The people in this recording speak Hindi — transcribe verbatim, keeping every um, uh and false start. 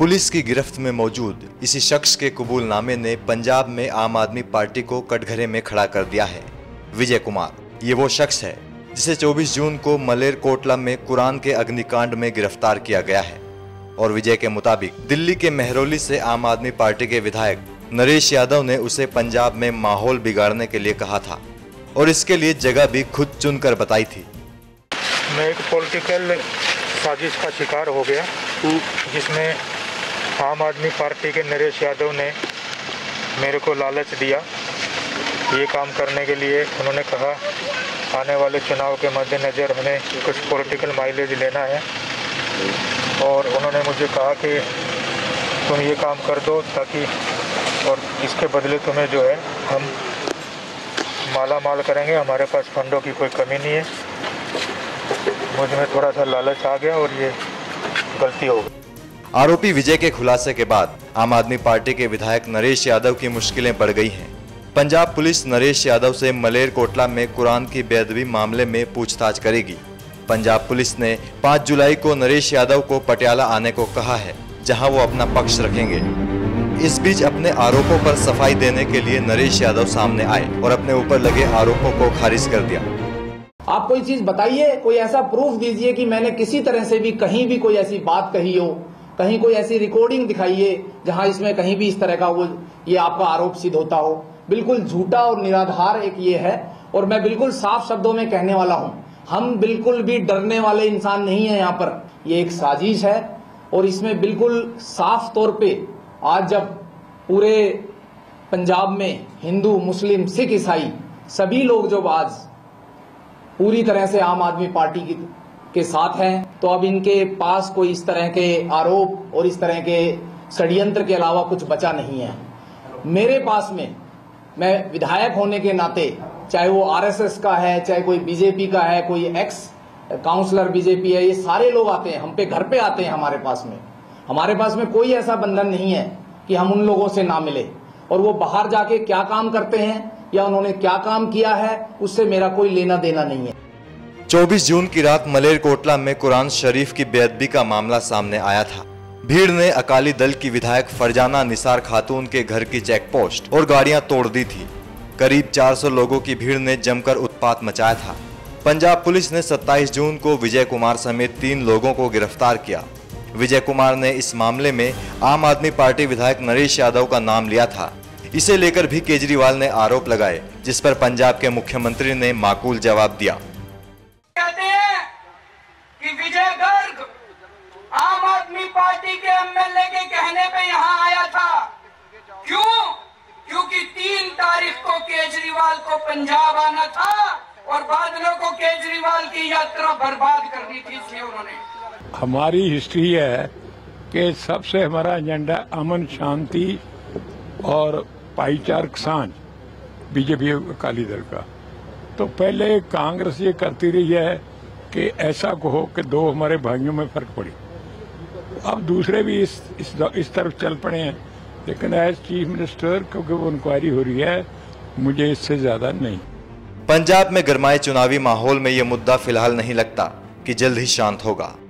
पुलिस की गिरफ्त में मौजूद इसी शख्स के कबूलनामे ने पंजाब में आम आदमी पार्टी को कटघरे में खड़ा कर दिया है। विजय कुमार ये वो शख्स है जिसे चौबीस जून को मलेरकोटला में कुरान के अग्निकांड में गिरफ्तार किया गया है और विजय के मुताबिक दिल्ली के मेहरौली से आम आदमी पार्टी के विधायक नरेश यादव ने उसे पंजाब में माहौल बिगाड़ने के लिए कहा था और इसके लिए जगह भी खुद चुनकर बताई थी। मैं एक पॉलिटिकल साजिश का शिकार हो गया जिसमें आम आदमी पार्टी के नरेश यादव ने मेरे को लालच दिया ये काम करने के लिए। उन्होंने कहा आने वाले चुनाव के मद्देनज़र हमें कुछ पॉलिटिकल माइलेज लेना है और उन्होंने मुझे कहा कि तुम ये काम कर दो ताकि और इसके बदले तुम्हें जो है हम माला माल करेंगे, हमारे पास फंडों की कोई कमी नहीं है। मुझ में थोड़ा सा लालच आ गया और ये गलती हो गई। आरोपी विजय के खुलासे के बाद आम आदमी पार्टी के विधायक नरेश यादव की मुश्किलें बढ़ गई हैं। पंजाब पुलिस नरेश यादव से मलेरकोटला में कुरान की बेअदबी मामले में पूछताछ करेगी। पंजाब पुलिस ने पाँच जुलाई को नरेश यादव को पटियाला आने को कहा है, जहां वो अपना पक्ष रखेंगे। इस बीच अपने आरोपों पर सफाई देने के लिए नरेश यादव सामने आए और अपने ऊपर लगे आरोपों को खारिज कर दिया। आप कोई चीज बताइए, कोई ऐसा प्रूफ दीजिए कि मैंने किसी तरह से भी कहीं भी कोई ऐसी बात कही हो, कहीं कोई ऐसी रिकॉर्डिंग दिखाइए जहां इसमें कहीं भी इस तरह का वो ये आपका आरोप सिद्ध होता हो। बिल्कुल झूठा और निराधार एक ये है और मैं बिल्कुल साफ शब्दों में कहने वाला हूं, हम बिल्कुल भी डरने वाले इंसान नहीं है। यहाँ पर ये एक साजिश है और इसमें बिल्कुल साफ तौर पे आज जब पूरे पंजाब में हिंदू, मुस्लिम, सिख, ईसाई सभी लोग जो आज पूरी तरह से आम आदमी पार्टी की के साथ हैं, तो अब इनके पास कोई इस तरह के आरोप और इस तरह के षड्यंत्र के अलावा कुछ बचा नहीं है। मेरे पास में मैं विधायक होने के नाते, चाहे वो आरएसएस का है, चाहे कोई बीजेपी का है, कोई एक्स काउंसलर बीजेपी है, ये सारे लोग आते हैं, हम पे घर पे आते हैं। हमारे पास में हमारे पास में कोई ऐसा बंधन नहीं है कि हम उन लोगों से ना मिले और वो बाहर जाके क्या काम करते हैं या उन्होंने क्या काम किया है उससे मेरा कोई लेना देना नहीं है। चौबीस जून की रात मलेरकोटला में कुरान शरीफ की बेअदबी का मामला सामने आया था। भीड़ ने अकाली दल की विधायक फरजाना निसार खातून के घर की चेक पोस्ट और गाड़ियां तोड़ दी थी। करीब चार सौ लोगों की भीड़ ने जमकर उत्पात मचाया था। पंजाब पुलिस ने सत्ताईस जून को विजय कुमार समेत तीन लोगों को गिरफ्तार किया। विजय कुमार ने इस मामले में आम आदमी पार्टी विधायक नरेश यादव का नाम लिया था। इसे लेकर भी केजरीवाल ने आरोप लगाए, जिस पर पंजाब के मुख्यमंत्री ने माकूल जवाब दिया। कहते हैं कि विजय गर्ग आम आदमी पार्टी के एमएलए के कहने पे यहाँ आया था। क्यों? क्योंकि तीन तारीख को केजरीवाल को पंजाब आना था और बादलों को केजरीवाल की यात्रा बर्बाद करनी थी, इसलिए उन्होंने। हमारी हिस्ट्री है कि सबसे हमारा एजेंडा अमन, शांति और भाईचारक साझ बीजेपी अकाली दल का। तो पहले कांग्रेस ये करती रही है कि ऐसा कहो कि दो हमारे भाइयों में फर्क पड़े। अब दूसरे भी इस इस, इस तरफ चल पड़े हैं, लेकिन एज चीफ मिनिस्टर क्योंकि वो इंक्वायरी हो रही है, मुझे इससे ज्यादा नहीं। पंजाब में गरमाए चुनावी माहौल में ये मुद्दा फिलहाल नहीं लगता कि जल्द ही शांत होगा।